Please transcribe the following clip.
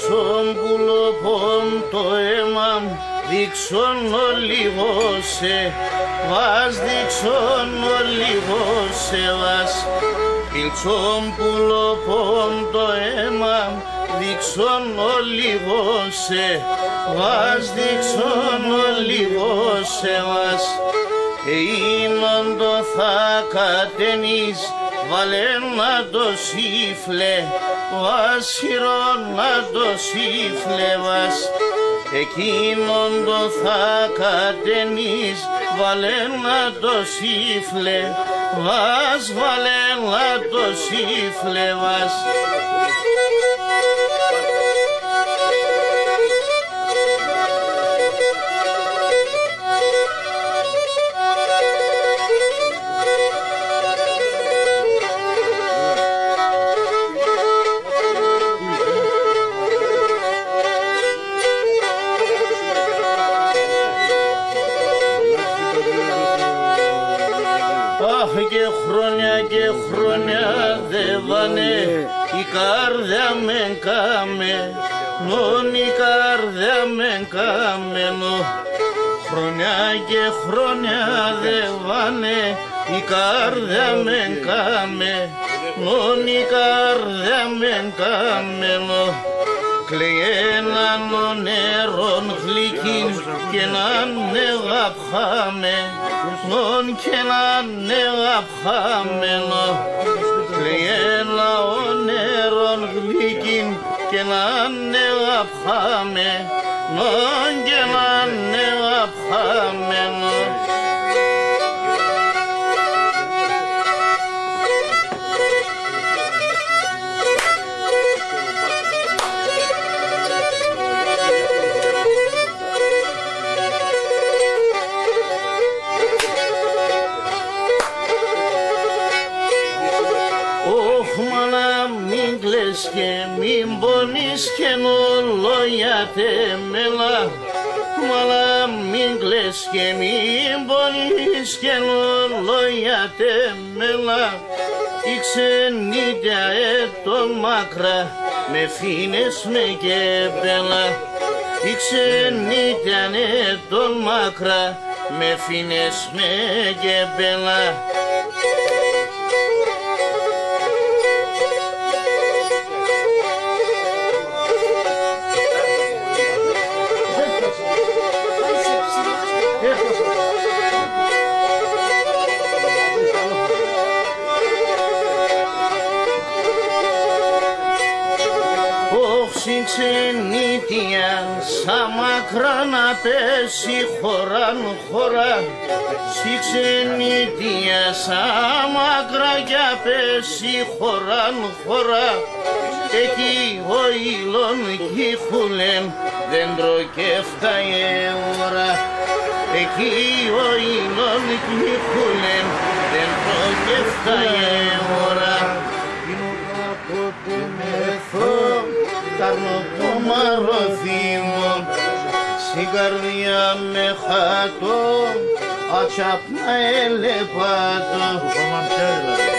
Πιλτσόμπουλο πόντο έμαμ δείξονο λίγο σε βας, δείξονο λίγο σε βας. Πιλτσόμπουλο πόντο έμαμ δείξονο λίγο σε βας, δείξονο λίγο σε βας. Εινον το θα κατενείς βάλε να το σύφλε βασιρό να το σύφλε βας. Εκείνον το θα κατενείς βάλε να το σύφλε βας, βάλε να το σύφλε βας. Και χρόνια δε βάνε η καρδιά με κάμε, νον η καρδιά με κάμενο. Χρόνια και χρόνια δε βάνε η καρδιά με κάμε, νον η καρδιά με κάμενο. Κλαίει έναν νερόν γλυκίν και έναν νεγαπχάμε, νον και έναν νεγαπχάμενο. Κλαίει έναν νερόν γλυκίν και έναν νεγαπχάμε, νον και έναν νεγαπχάμενο. Και μην πονείς και λόγια τεμέλα, μαλά μην κλαις και μην πονείς και λόγια τεμέλα. Η ξενίτια έτον μακρά με φίνες με κεπέλα, η ξενίτια έτον μακρά με φίνες με κεπέλα. Ξενίτια σαν μακρά να πέσει χωράν χωρά, στη ξενίτια σαν μακρά κι πέσει χωράν χωρά. Εκεί ο ήλον κύχουλεν δέντρο και φτάε ώρα, εκεί ο ήλον κύχουλεν δέντρο και φτάε ώρα. Κάρνω το μαροθύμο, στην καρδιά με χάτω, ατσάπνα ελεπάτω.